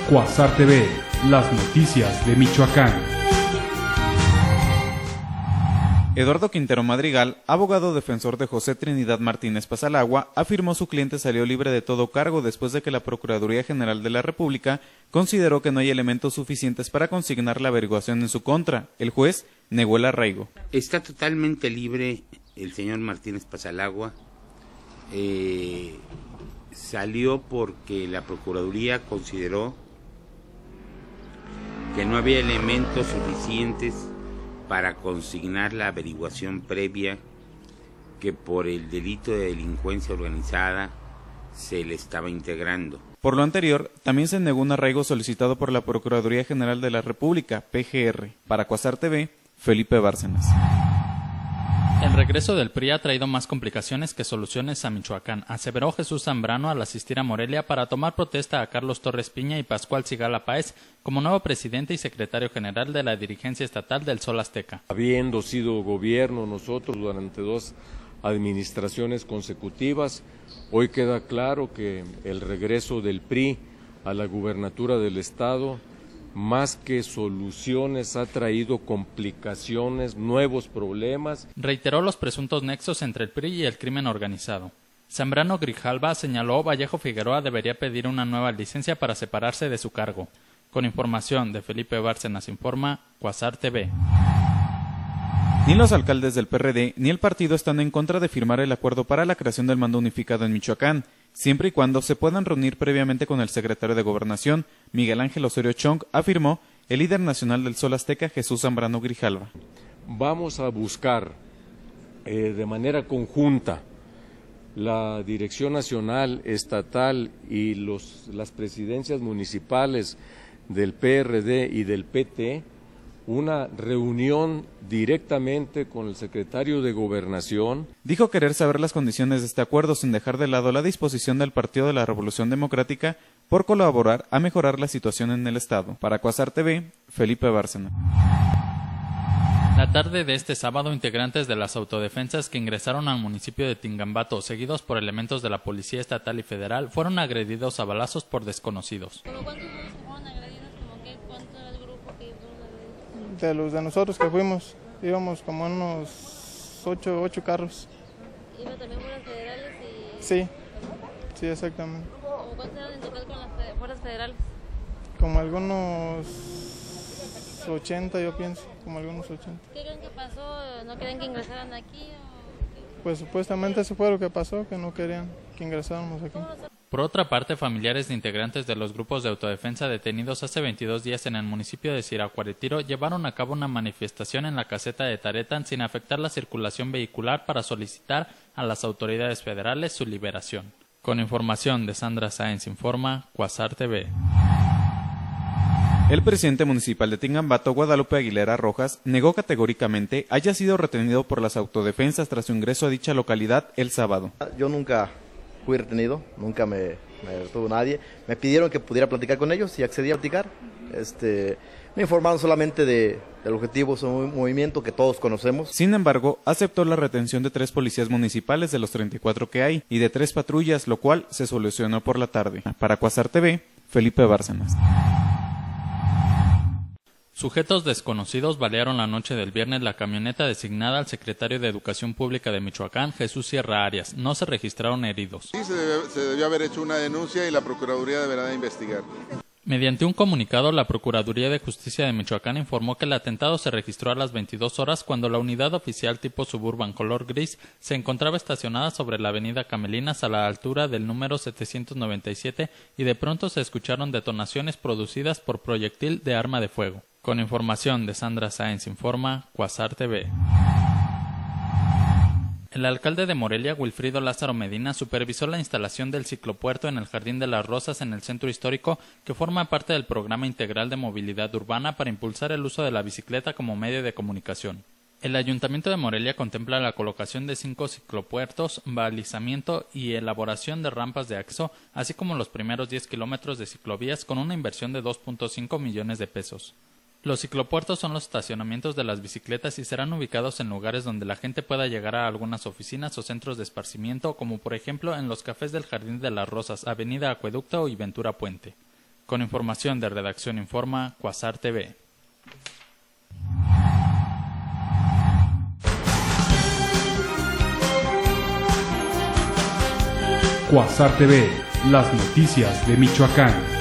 Cuasar TV, las noticias de Michoacán. Eduardo Quintero Madrigal, abogado defensor de José Trinidad Martínez Pasalagua, afirmó su cliente salió libre de todo cargo después de que la Procuraduría General de la República consideró que no hay elementos suficientes para consignar la averiguación en su contra. El juez negó el arraigo. Está totalmente libre el señor Martínez Pasalagua. Salió porque la Procuraduría consideró que no había elementos suficientes para consignar la averiguación previa que por el delito de delincuencia organizada se le estaba integrando. Por lo anterior, también se negó un arraigo solicitado por la Procuraduría General de la República, PGR. Para Cuasar TV, Felipe Bárcenas. El regreso del PRI ha traído más complicaciones que soluciones a Michoacán, aseveró Jesús Zambrano al asistir a Morelia para tomar protesta a Carlos Torres Piña y Pascual Sigala Páez como nuevo presidente y secretario general de la dirigencia estatal del Sol Azteca. Habiendo sido gobierno nosotros durante 2 administraciones consecutivas, hoy queda claro que el regreso del PRI a la gubernatura del estado, más que soluciones, ha traído complicaciones, nuevos problemas. Reiteró los presuntos nexos entre el PRI y el crimen organizado. Zambrano Grijalva señaló Vallejo Figueroa debería pedir una nueva licencia para separarse de su cargo. Con información de Felipe Bárcenas informa Cuasar TV. Ni los alcaldes del PRD ni el partido están en contra de firmar el acuerdo para la creación del mando unificado en Michoacán, siempre y cuando se puedan reunir previamente con el secretario de Gobernación, Miguel Ángel Osorio Chong, afirmó el líder nacional del Sol Azteca, Jesús Zambrano Grijalva. Vamos a buscar de manera conjunta la dirección nacional, estatal y las presidencias municipales del PRD y del PT, una reunión directamente con el secretario de Gobernación. Dijo querer saber las condiciones de este acuerdo sin dejar de lado la disposición del Partido de la Revolución Democrática por colaborar a mejorar la situación en el estado. Para Cuasar TV, Felipe Bárcena. La tarde de este sábado, integrantes de las autodefensas que ingresaron al municipio de Tingambato, seguidos por elementos de la Policía Estatal y Federal, fueron agredidos a balazos por desconocidos. De los de nosotros que fuimos, íbamos como unos 8 carros. ¿Iba también fuerzas federales? Sí, exactamente. ¿Cuántos eran en total con las fuerzas federales? Como algunos 80, yo pienso, como algunos 80. ¿Qué creen que pasó? ¿No querían que ingresaran aquí? Pues supuestamente eso fue lo que pasó, que no querían que ingresáramos aquí. Por otra parte, familiares de integrantes de los grupos de autodefensa detenidos hace 22 días en el municipio de Siracuaretiro llevaron a cabo una manifestación en la caseta de Taretan sin afectar la circulación vehicular para solicitar a las autoridades federales su liberación. Con información de Sandra Sáenz informa Cuasar TV. El presidente municipal de Tingambato, Guadalupe Aguilera Rojas, negó categóricamente haya sido retenido por las autodefensas tras su ingreso a dicha localidad el sábado. Yo nunca fui retenido, nunca me retuvo nadie. Me pidieron que pudiera platicar con ellos y accedí a platicar. Me informaron solamente del objetivo, es un movimiento que todos conocemos. Sin embargo, aceptó la retención de 3 policías municipales de los 34 que hay y de 3 patrullas, lo cual se solucionó por la tarde. Para Cuasar TV, Felipe Bárcenas. Sujetos desconocidos balearon la noche del viernes la camioneta designada al secretario de Educación Pública de Michoacán, Jesús Sierra Arias. No se registraron heridos. Sí, se debió haber hecho una denuncia y la Procuraduría deberá de investigar. Mediante un comunicado, la Procuraduría de Justicia de Michoacán informó que el atentado se registró a las 22 horas cuando la unidad oficial tipo Suburban color gris se encontraba estacionada sobre la avenida Camelinas a la altura del número 797 y de pronto se escucharon detonaciones producidas por proyectil de arma de fuego. Con información de Sandra Sáenz informa Cuasar TV. El alcalde de Morelia, Wilfrido Lázaro Medina, supervisó la instalación del ciclopuerto en el Jardín de las Rosas en el centro histórico, que forma parte del Programa Integral de Movilidad Urbana para impulsar el uso de la bicicleta como medio de comunicación. El Ayuntamiento de Morelia contempla la colocación de 5 ciclopuertos, balizamiento y elaboración de rampas de acceso, así como los primeros 10 kilómetros de ciclovías con una inversión de 2.5 millones de pesos. Los ciclopuertos son los estacionamientos de las bicicletas y serán ubicados en lugares donde la gente pueda llegar a algunas oficinas o centros de esparcimiento, como por ejemplo en los cafés del Jardín de las Rosas, Avenida Acueducto y Ventura Puente. Con información de Redacción Informa, Cuasar TV. Cuasar TV, las noticias de Michoacán.